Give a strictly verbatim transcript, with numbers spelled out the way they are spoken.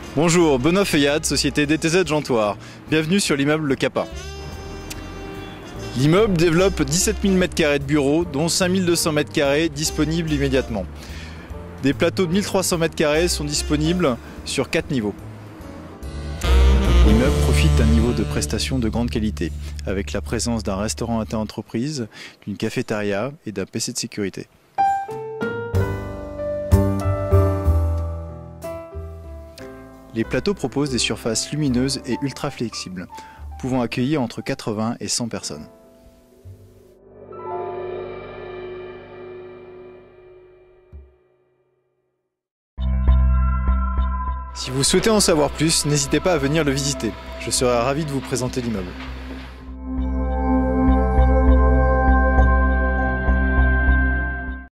Bonjour, Benoît Feuillade, société D T Z Jantoire. Bienvenue sur l'immeuble Le Capa. L'immeuble développe dix-sept mille mètres carrés de bureaux, dont cinq mille deux cents mètres carrés disponibles immédiatement. Des plateaux de mille trois cents mètres carrés sont disponibles sur quatre niveaux. L'immeuble profite d'un niveau de prestation de grande qualité, avec la présence d'un restaurant inter-entreprise, d'une cafétéria et d'un P C de sécurité. Les plateaux proposent des surfaces lumineuses et ultra flexibles, pouvant accueillir entre quatre-vingts et cent personnes. Si vous souhaitez en savoir plus, n'hésitez pas à venir le visiter. Je serai ravi de vous présenter l'immeuble.